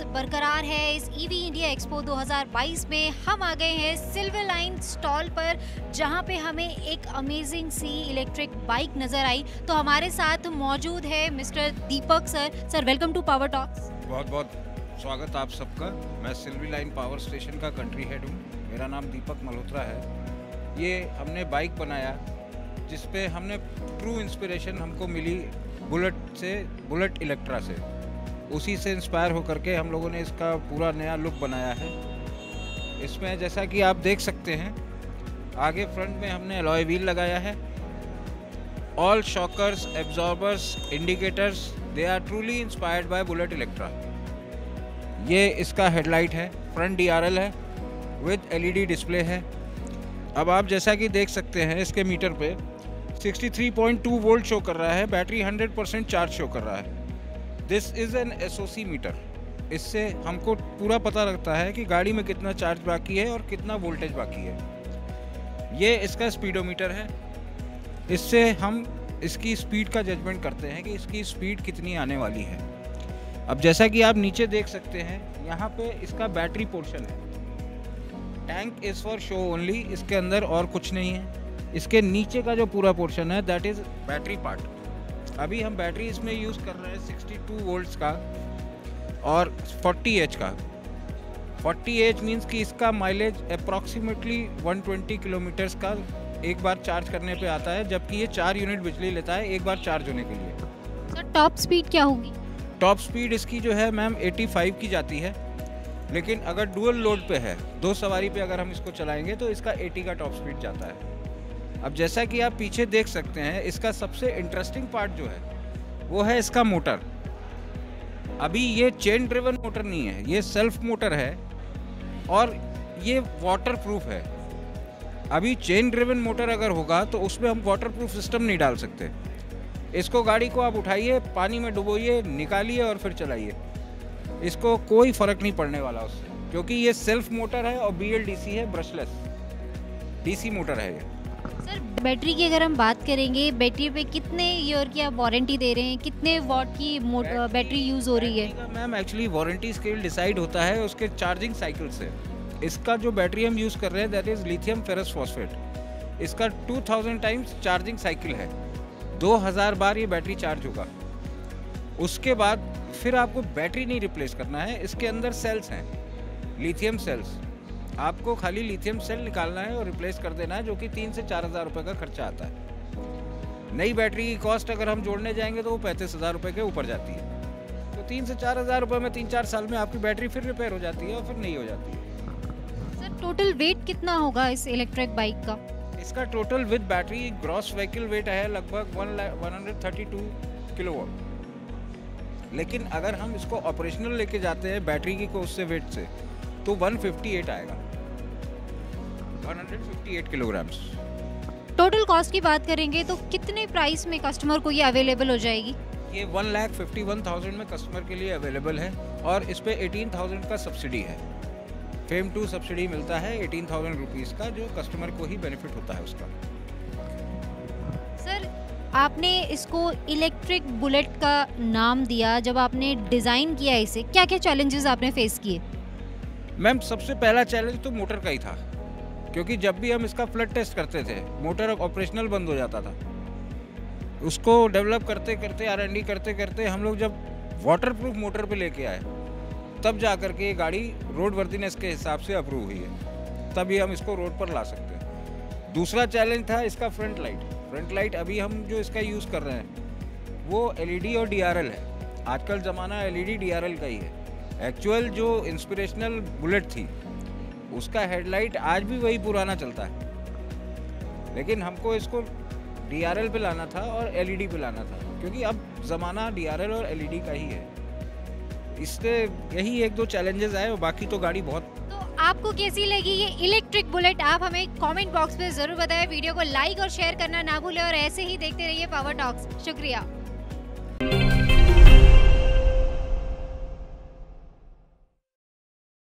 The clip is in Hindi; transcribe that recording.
बरकरार है। इस ईवी इंडिया एक्सपो 2022 में हम आ गए हैं सिल्वर लाइन स्टॉल पर, जहां पे हमें एक अमेजिंग सी इलेक्ट्रिक बाइक नजर आई। तो हमारे साथ मौजूद है mister Deepak sir. Sir, welcome to power talks. बहुत बहुत स्वागत आप सबका। मैं सिल्वर लाइन पावर स्टेशन का कंट्री हेड हूँ। मेरा नाम दीपक मल्होत्रा है। ये हमने बाइक बनाया जिसपे हमने ट्रू इंस्पिरेशन हमको मिली बुलेट इलेक्ट्रा से। उसी से इंस्पायर होकर के हम लोगों ने इसका पूरा नया लुक बनाया है। इसमें जैसा कि आप देख सकते हैं, आगे फ्रंट में हमने अलॉय व्हील लगाया है। All shockers, absorbers, indicators, they are truly inspired by Bullet Electra. ये इसका हेडलाइट है, फ्रंट DRL है विद LED डिस्प्ले है। अब आप जैसा कि देख सकते हैं, इसके मीटर पे 63.2 वोल्ट शो कर रहा है। बैटरी 100% चार्ज शो कर रहा है। This is an SOC meter. इससे हमको पूरा पता लगता है कि गाड़ी में कितना चार्ज बाकी है और कितना वोल्टेज बाकी है। ये इसका स्पीडोमीटर है। इससे हम इसकी स्पीड का जजमेंट करते हैं कि इसकी स्पीड कितनी आने वाली है। अब जैसा कि आप नीचे देख सकते हैं, यहाँ पे इसका बैटरी पोर्शन है। Tank is for show only, इसके अंदर और कुछ नहीं है। इसके नीचे का जो पूरा पोर्शन है दैट इज़ बैटरी पार्ट। अभी हम बैटरी इसमें यूज़ कर रहे हैं 62 वोल्ट्स का और 40 एच का। 40 एच मीन्स कि इसका माइलेज अप्रॉक्सीमेटली 120 किलोमीटर्स का एक बार चार्ज करने पे आता है, जबकि ये 4 यूनिट बिजली लेता है एक बार चार्ज होने के लिए। सर, टॉप स्पीड क्या होगी? टॉप स्पीड इसकी जो है मैम 85 की जाती है, लेकिन अगर डुअल लोड पे है, 2 सवारी पे अगर हम इसको चलाएंगे तो इसका 80 का टॉप स्पीड जाता है। अब जैसा कि आप पीछे देख सकते हैं, इसका सबसे इंटरेस्टिंग पार्ट जो है वो है इसका मोटर। अभी ये चेन ड्रिवन मोटर नहीं है, ये सेल्फ मोटर है और ये वाटर प्रूफ है। अभी चेन ड्रिवन मोटर अगर होगा तो उसमें हम वाटर प्रूफ सिस्टम नहीं डाल सकते। इसको गाड़ी को आप उठाइए, पानी में डुबोइए, निकालिए और फिर चलाइए, इसको कोई फ़र्क नहीं पड़ने वाला उससे, क्योंकि ये सेल्फ मोटर है और BLDC है, ब्रशलेस DC मोटर है ये। सर, बैटरी की अगर हम बात करेंगे, बैटरी पे कितने ईयर की आप वारंटी दे रहे हैं? कितने वॉट की बैटरी यूज़ हो रही है? Ma'am actually warranty scale decide होता है उसके चार्जिंग साइकिल से। इसका जो बैटरी हम यूज़ कर रहे हैं that is lithium ferrous phosphate. इसका 2000 टाइम्स चार्जिंग साइकिल है। 2000 बार ये बैटरी चार्ज होगा। उसके बाद फिर आपको बैटरी नहीं रिप्लेस करना है। इसके अंदर सेल्स हैं, लिथियम सेल्स। आपको खाली लिथियम सेल निकालना है और रिप्लेस कर देना है, जो कि 3 से 4,000 रुपये का खर्चा आता है। नई बैटरी की कॉस्ट अगर हम जोड़ने जाएंगे तो वो 35,000 रुपये के ऊपर जाती है। तो 3 से 4,000 रुपये में 3-4 साल में आपकी बैटरी फिर रिपेयर हो जाती है और फिर नहीं हो जाती है। सर, टोटल वेट कितना होगा इस इलेक्ट्रिक बाइक का? इसका total with battery gross vehicle weight है लगभग 132 किलोवाट। लेकिन अगर हम इसको ऑपरेशनल लेके जाते हैं बैटरी की को उससे वेट से, तो 158 आएगा, 158 किलोग्राम्स। टोटल कॉस्ट की बात करेंगे तो कितने प्राइस में कस्टमर को ये अवेलेबल हो जाएगी? ये 1,51,000 में कस्टमर के लिए अवेलेबल है और इस पे 18,000 का सब्सिडी है। फेम 2 सब्सिडी मिलता है 18,000 रुपीज़ का, जो कस्टमर को ही बेनिफिट होता है उसका। सर, आपने इसको इलेक्ट्रिक बुलेट का नाम दिया, जब आपने डिज़ाइन किया इसे, क्या क्या चैलेंजेस आपने फेस किए? मैम, सबसे पहला चैलेंज तो मोटर का ही था, क्योंकि जब भी हम इसका फ्लड टेस्ट करते थे मोटर ऑपरेशनल बंद हो जाता था। उसको डेवलप करते करते, R&D करते करते हम लोग जब वाटर प्रूफ मोटर पे लेके आए, तब जा कर के ये गाड़ी रोड वर्दीनेस के हिसाब से अप्रूव हुई है, तभी हम इसको रोड पर ला सकते हैं। दूसरा चैलेंज था इसका फ्रंट लाइट। फ्रंट लाइट अभी हम जो इसका यूज़ कर रहे हैं वो LED और DRL है। आजकल ज़माना LED DRL का ही है। एक्चुअल जो इंस्पिरेशनल बुलेट थी उसका हेडलाइट आज भी वही पुराना चलता है, लेकिन हमको इसको DRL पे लाना था और LED पे लाना था, क्योंकि अब ज़माना DRL और LED का ही है। इससे यही 1-2 चैलेंजेस आए, और बाकी तो गाड़ी बहुत। तो आपको कैसी लगी ये इलेक्ट्रिक बुलेट? आप हमें कमेंट बॉक्स में ज़रूर बताएं। वीडियो को लाइक और शेयर करना ना भूलें और ऐसे ही देखते रहिए पावर टॉक्स। शुक्रिया।